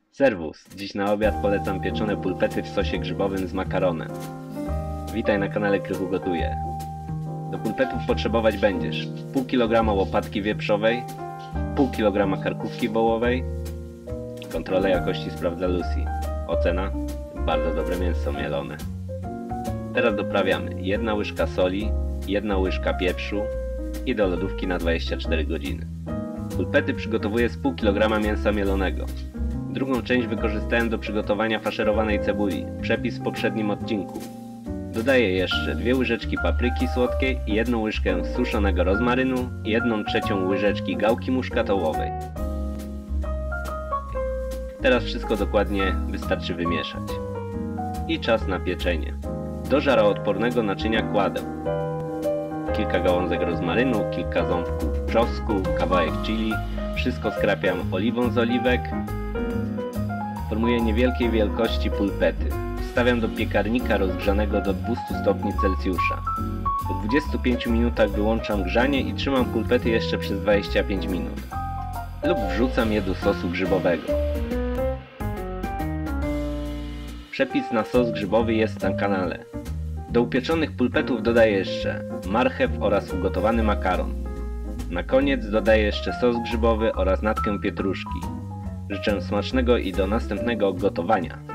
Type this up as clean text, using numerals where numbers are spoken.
Serwus, dziś na obiad polecam pieczone pulpety w sosie grzybowym z makaronem. Witaj na kanale Krychu Gotuje. Do pulpetów potrzebować będziesz pół kilograma łopatki wieprzowej, pół kilograma karkówki wołowej. Kontrolę jakości sprawdza Lucy. Ocena? Bardzo dobre mięso mielone. Teraz doprawiamy 1 łyżka soli, 1 łyżka pieprzu i do lodówki na 24 godziny. Pulpety przygotowuję z pół kilograma mięsa mielonego. Drugą część wykorzystałem do przygotowania faszerowanej cebuli, przepis w poprzednim odcinku. Dodaję jeszcze 2 łyżeczki papryki słodkiej i 1 łyżkę suszonego rozmarynu i 1/3 łyżeczki gałki muszkatołowej. Teraz wszystko dokładnie wystarczy wymieszać. I czas na pieczenie. Do żaroodpornego naczynia kładę kilka gałązek rozmarynu, kilka ząbków czosnku, kawałek chili. Wszystko skrapiam oliwą z oliwek. Formuję niewielkiej wielkości pulpety. Wstawiam do piekarnika rozgrzanego do 200 stopni Celsjusza. Po 25 minutach wyłączam grzanie i trzymam pulpety jeszcze przez 25 minut. Lub wrzucam je do sosu grzybowego. Przepis na sos grzybowy jest na kanale. Do upieczonych pulpetów dodaję jeszcze marchew oraz ugotowany makaron. Na koniec dodaję jeszcze sos grzybowy oraz natkę pietruszki. Życzę smacznego i do następnego gotowania.